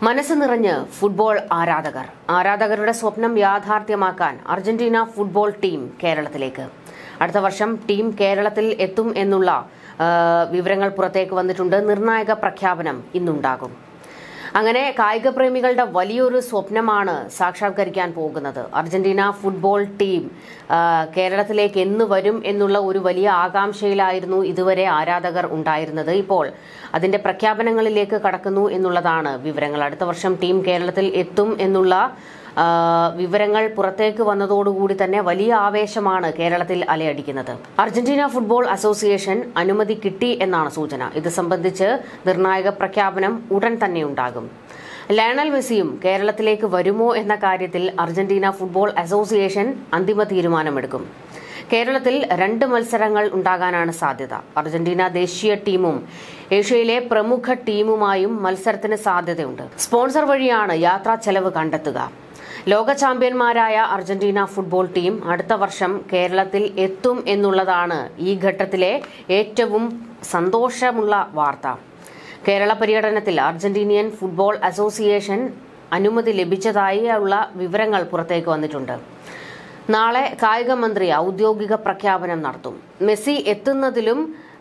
മനസ്സ് നിറഞ്ഞ് ഫുട്ബോൾ ആരാധകരുടെ സ്വപ്നം യാഥാർത്ഥ്യമാക്കാൻ അർജന്റീന ഫുട്ബോൾ ടീം കേരളത്തിലേക്ക്. അടുത്ത വർഷം ടീം കേരളത്തിൽ എത്തും എന്നുള്ള വിവരങ്ങൾ പുറത്തേക്ക് വന്നിട്ടുണ്ട്. നിർണായക പ്രഖ്യാപനം ഇന്നുണ്ടാകും. അങ്ങനെ കായിക പ്രേമികളുടെ വലിയൊരു സ്വപ്നമാണ് സാക്ഷാത്കരിക്കാൻ പോകുന്നത്. അർജന്റീന ഫുട്ബോൾ ടീം കേരളത്തിലേക്ക് എന്ന് വരും എന്നുള്ള ഒരു വലിയ ആകാംക്ഷയിലായിരുന്നു ഇതുവരെ ആരാധകർ ഉണ്ടായിരുന്നത്. ഇപ്പോൾ അതിന്റെ പ്രഖ്യാപനങ്ങളിലേക്ക് കടക്കുന്നു എന്നുള്ളതാണ് വിവരങ്ങൾ. അടുത്ത വർഷം ടീം കേരളത്തിൽ എത്തും എന്നുള്ള വിവരങ്ങൾ പുറത്തേക്ക് വന്നതോടുകൂടി തന്നെ വലിയ ആവേശമാണ് കേരളത്തിൽ അലയടിക്കുന്നത്. അർജന്റീന ഫുട്ബോൾ അസോസിയേഷൻ അനുമതി കിട്ടി എന്നാണ് സൂചന. ഇത് സംബന്ധിച്ച് നിർണായക പ്രഖ്യാപനം ഉടൻ തന്നെ ഉണ്ടാകും. ലയണൽ മെസ്സിയും കേരളത്തിലേക്ക് വരുമോ എന്ന കാര്യത്തിൽ അർജന്റീന ഫുട്ബോൾ അസോസിയേഷൻ അന്തിമ തീരുമാനമെടുക്കും. കേരളത്തിൽ 2 മത്സരങ്ങൾ ഉണ്ടാകാനാണ് സാധ്യത. അർജന്റീന ദേശീയ ടീമും ഏഷ്യയിലെ പ്രമുഖ ടീമുമായും മത്സരത്തിന് സാധ്യതയുണ്ട്. സ്പോൺസർ വഴിയാണ് യാത്രാ ചെലവ് കണ്ടെത്തുക. ലോക ചാമ്പ്യന്മാരായ അർജന്റീന ഫുട്ബോൾ ടീം അടുത്ത വർഷം കേരളത്തിൽ എത്തും എന്നുള്ളതാണ് ഈ ഘട്ടത്തിലെ ഏറ്റവും സന്തോഷമുള്ള വാർത്ത. കേരള പര്യടനത്തിൽ അർജന്റീനിയൻ ഫുട്ബോൾ അസോസിയേഷൻ അനുമതി ലഭിച്ചതായുള്ള വിവരങ്ങൾ പുറത്തേക്ക് വന്നിട്ടുണ്ട്. നാളെ കായിക മന്ത്രി ഔദ്യോഗിക പ്രഖ്യാപനം നടത്തും. മെസ്സി എത്തുന്നതിലും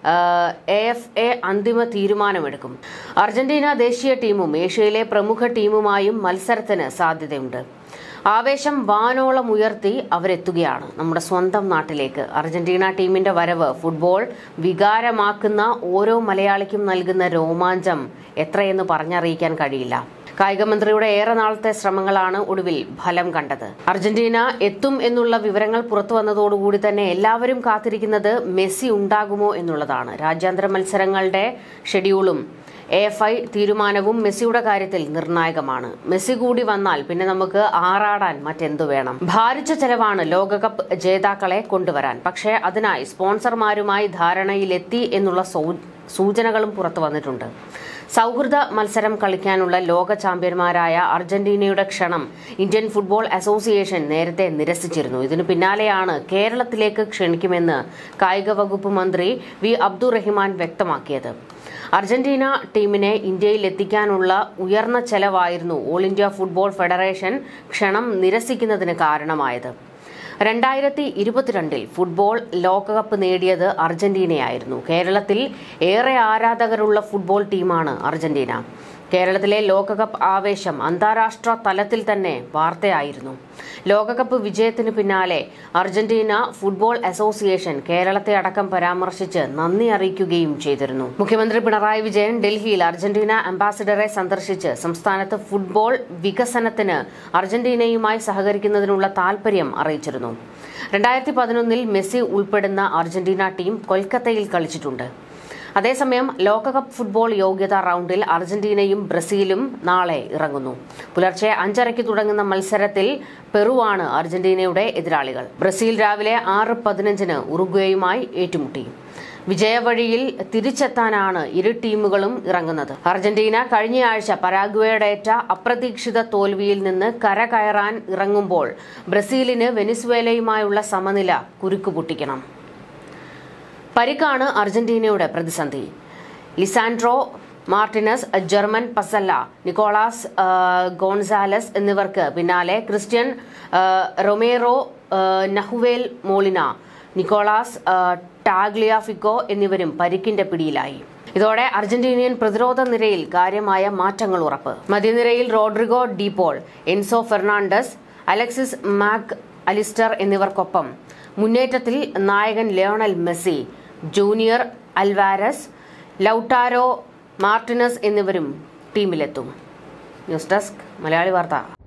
AFA അന്തിമ തീരുമാനമെടുക്കും. അർജന്റീന ദേശീയ ടീമും ഏഷ്യയിലെ പ്രമുഖ ടീമുമായും മത്സരത്തിന് സാധ്യതയുണ്ട്. ആവേശം വാനോളം ഉയർത്തി അവരെത്തുകയാണ് നമ്മുടെ സ്വന്തം നാട്ടിലേക്ക്. അർജന്റീന ടീമിന്റെ വരവ് ഫുട്ബോൾ വികാരമാക്കുന്ന ഓരോ മലയാളിക്കും നൽകുന്ന രോമാഞ്ചം എത്രയെന്ന് പറഞ്ഞറിയിക്കാൻ കഴിയില്ല. കായികമന്ത്രിയുടെ ഏറെ നാളത്തെ ശ്രമങ്ങളാണ് ഒടുവിൽ ഫലം കണ്ടത്. അർജന്റീന എത്തും എന്നുള്ള വിവരങ്ങൾ പുറത്തു വന്നതോടുകൂടി തന്നെ എല്ലാവരും കാത്തിരിക്കുന്നത് മെസ്സി ഉണ്ടാകുമോ എന്നുള്ളതാണ്. രാജ്യാന്തര മത്സരങ്ങളുടെ ഷെഡ്യൂളും AFI തീരുമാനവും മെസ്സിയുടെ കാര്യത്തിൽ നിർണായകമാണ്. മെസ്സി കൂടി വന്നാൽ പിന്നെ നമുക്ക് ആറാടാൻ മറ്റെന്തു വേണം? ഭാരിച്ച ചെലവാണ് ലോകകപ്പ് ജേതാക്കളെ കൊണ്ടുവരാൻ. പക്ഷേ അതിനായി സ്പോൺസർമാരുമായി ധാരണയിലെത്തി എന്നുള്ള സൂചനകളും പുറത്തു വന്നിട്ടുണ്ട്. സൗഹൃദ മത്സരം കളിക്കാനുള്ള ലോക ചാമ്പ്യന്മാരായ അർജന്റീനയുടെ ക്ഷണം ഇന്ത്യൻ ഫുട്ബോൾ അസോസിയേഷൻ നേരത്തെ നിരസിച്ചിരുന്നു. ഇതിനു പിന്നാലെയാണ് കേരളത്തിലേക്ക് ക്ഷണിക്കുമെന്ന് കായിക വകുപ്പ് മന്ത്രി വി അബ്ദുറഹിമാൻ വ്യക്തമാക്കിയത്. അർജന്റീന ടീമിനെ ഇന്ത്യയിൽ എത്തിക്കാനുള്ള ഉയർന്ന ചെലവായിരുന്നു ഓൾ ഇന്ത്യ ഫുട്ബോൾ ഫെഡറേഷൻ ക്ഷണം നിരസിക്കുന്നതിന് കാരണമായത്. 2022 ഫുട്ബോൾ ലോകകപ്പ് നേടിയത് അർജന്റീനയായിരുന്നു. കേരളത്തിൽ ഏറെ ആരാധകരുള്ള ഫുട്ബോൾ ടീമാണ് അർജന്റീന. കേരളത്തിലെ ലോകകപ്പ് ആവേശം അന്താരാഷ്ട്ര തലത്തിൽ തന്നെ വാർത്തയായിരുന്നു. ലോകകപ്പ് വിജയത്തിന് പിന്നാലെ അർജന്റീന ഫുട്ബോൾ അസോസിയേഷൻ കേരളത്തെ അടക്കം പരാമർശിച്ച് നന്ദി അറിയിക്കുകയും ചെയ്തിരുന്നു. മുഖ്യമന്ത്രി പിണറായി വിജയൻ ഡൽഹിയിൽ അർജന്റീന അംബാസിഡറെ സന്ദർശിച്ച് സംസ്ഥാനത്ത് ഫുട്ബോൾ വികസനത്തിന് അർജന്റീനയുമായി സഹകരിക്കുന്നതിനുള്ള താൽപര്യം അറിയിച്ചിരുന്നു. 2011 മെസ്സി ഉൾപ്പെടുന്ന അർജന്റീന ടീം കൊൽക്കത്തയിൽ കളിച്ചിട്ടുണ്ട്. അതേസമയം ലോകകപ്പ് ഫുട്ബോൾ യോഗ്യതാ റൗണ്ടിൽ അർജന്റീനയും ബ്രസീലും നാളെ ഇറങ്ങുന്നു. പുലർച്ചെ 5:30 തുടങ്ങുന്ന മത്സരത്തിൽ പെറുവാണ് അർജന്റീനയുടെ എതിരാളികൾ. ബ്രസീൽ രാവിലെ 6:15 ഉറുഗ്വേയുമായി ഏറ്റുമുട്ടി. വിജയവഴിയിൽ തിരിച്ചെത്താനാണ് ഇരു ടീമുകളും ഇറങ്ങുന്നത്. അർജന്റീന കഴിഞ്ഞയാഴ്ച പരാഗ്വേയുടേറ്റ അപ്രതീക്ഷിത തോൽവിയിൽ നിന്ന് കരകയറാൻ ഇറങ്ങുമ്പോൾ ബ്രസീലിന് വെനിസ്വേലയുമായുള്ള സമനില കുരുക്കുപൊട്ടിക്കണം. പരിക്കാണ് അർജന്റീനയുടെ പ്രതിസന്ധി. Lisandro Martinez, German Pezzella, Nicolas Gonzalez എന്നിവർക്ക് പിന്നാലെ Cristian Romero, Nahuel Molina, Nicolas Tagliafico എന്നിവരും പരിക്കിന്റെ പിടിയിലായി. ഇതോടെ അർജന്റീനിയൻ പ്രതിരോധ നിരയിൽ കാര്യമായ മാറ്റങ്ങൾ ഉറപ്പ്. മധ്യനിരയിൽ Rodrigo De Paul, Enzo Fernandez, Alexis Mac Allister എന്നിവർക്കൊപ്പം മുന്നേറ്റത്തിൽ നായകൻ ലയണൽ മെസ്സി, ജൂനിയർ അൽവാരസ്, ലൗട്ടാരോ മാർട്ടിനസ് എന്നിവരും ടീമിലെത്തും. ന്യൂസ് ഡെസ്ക് മലയാളി വാർത്ത.